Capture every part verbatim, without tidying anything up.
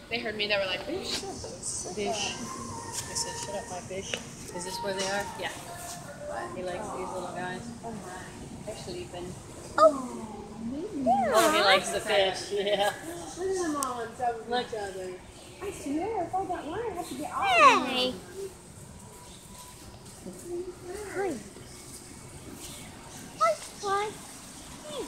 They heard me. They were like, fish, fish. I said, shut up, my fish. Is this where they are? Yeah. He likes these little guys. Oh my. They're sleeping. Oh. Oh, he likes the fish. Yeah. Look at them all on top of Look. each other. I swear, if I got one, I have to get all of them. Hey. Hi. Hi. Hi. Hey.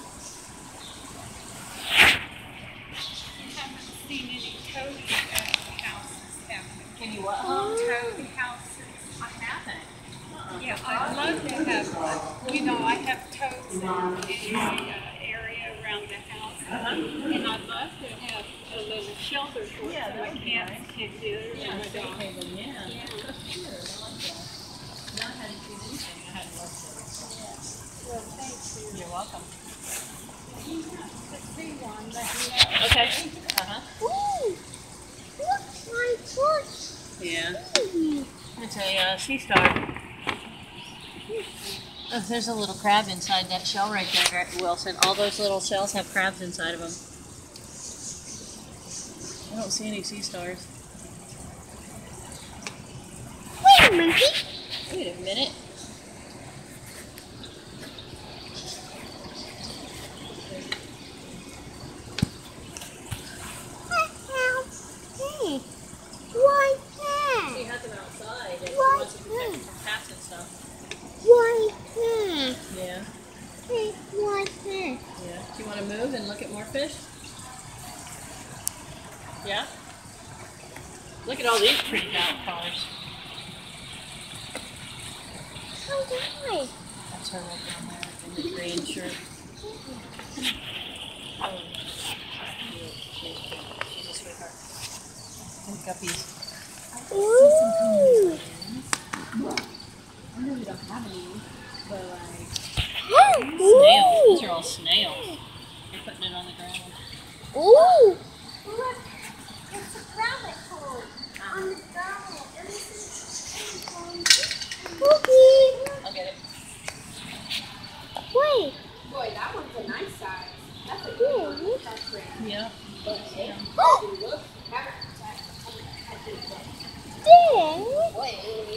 You haven't seen any toad uh, houses, have you? Can you what? Oh, toad houses. I haven't. Uh-uh. Yeah, I'd love to have one. You know, I have toads in, in my uh, area around the house. Uh-huh. And I'd love to have a little shelter for Yeah, them. that My would be cats nice. can do it. Yeah, and my safe dog. haven, yeah. Yeah. That's cute. I like that. No, I hadn't seen anything. I hadn't looked at it. Well, thank you. You're welcome. If you have to see one, let me know. Okay. Uh-huh. Ooh. Look, my foot. Yeah. Ooh. It's a uh, sea star. Oh, there's a little crab inside that shell right there, Wilson. All those little shells have crabs inside of them. I don't see any sea stars. Wait a minute. Wait a minute. Hey. Why that? She has them outside and she Why wants to protect them that? from cats and stuff. Why that? Yeah. Hey, why that? Yeah. Do you want to move and look at more fish? Yeah? Look at all these pretty colors. How did That's her right down there in the green shirt. Oh, she's cute. She's a sweetheart. And guppies. Ooh. I know we don't have any, but like, Snails. These are all snails. You're putting it on the ground. Ooh. Look, it's a rabbit hole on the ground. Cookie. I'll get it. Wait. boy, that one's a nice size. That's a Yeah. good one. That's great. Yeah. Yeah. Oh. Look, have it. Dang. Wait.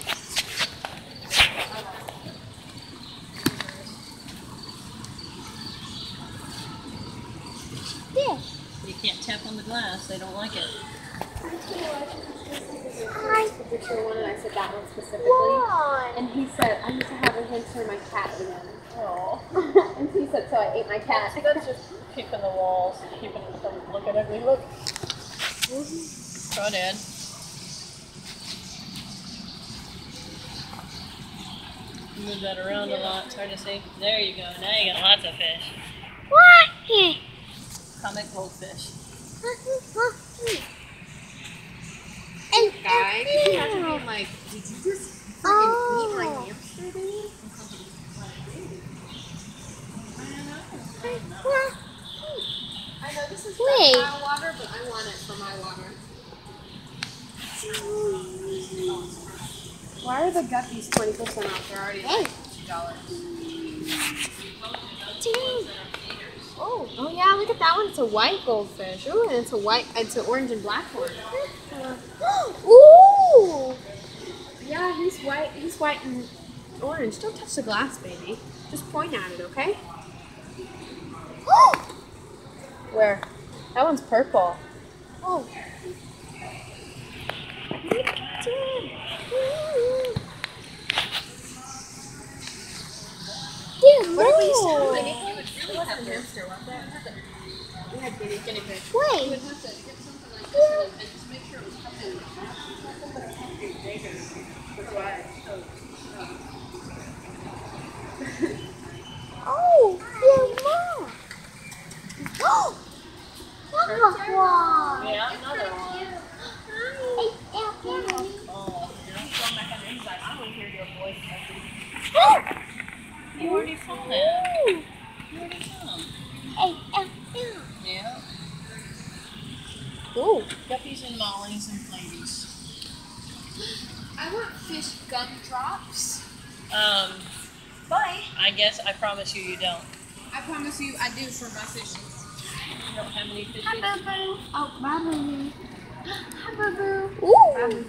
Yeah. You can't tap on the glass. They don't like it. Hi. The picture one, and I said that one specifically. Why? And he said, I need to have a hamster my cat again. Oh. And he said, so I ate my cat. That's just keeping the walls, keeping it from looking ugly. Look. Go Dad. Move that around a lot. It's hard to see. There you go. Now you got lots of fish. What? Comic goldfish. And Guy, could you imagine yeah. being like, did you just freaking Oh. eat my hamster, dude? I know this is Wait. reptile water, but I want it for my water. Why are the guppies twenty percent off? They're already Hey. like two dollars. Dang. Oh, oh yeah, look at that one. It's a white goldfish. Ooh, and it's a white, it's an orange and black one. Ooh. Yeah, he's white. He's white and orange. Don't touch the glass, baby. Just point at it, okay? Where? That one's purple. Oh. Dear What if we used to have Lord. guinea pigs? It wasn't a hamster, was it? We had guinea, guinea pigs. We Wait. would have to get something like this and just make sure it was coming. Something that had to be bigger. That's why. Oh, dear Mom. Oh. Another one. Yeah, another one. Hey, yeah, yeah. Oh, you're not going back on the inside. I want to hear your voice. Oh. You already saw that. Ooh. You already saw them. Hey, yeah, yeah. Yeah. Ooh. Guppies and mollies and flaties. I want fish gumdrops. Um, Bye. I guess I promise you you don't. I promise you I do for my fishes. You don't have any fishes? Hi, Boo Boo. Oh, bye, Boo Boo. Hi, Boo Boo. Ooh.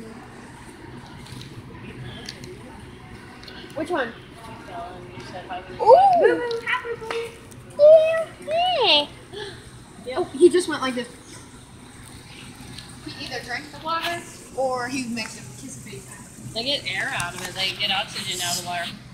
Which one? Ellen, you said hi to Ooh. the- Boo Boo. Hi, Boo Boo. Yeah. Yep. Oh, he just went like this. He either drank the water or he makes a kiss face. They get air out of it. They get oxygen out of the water.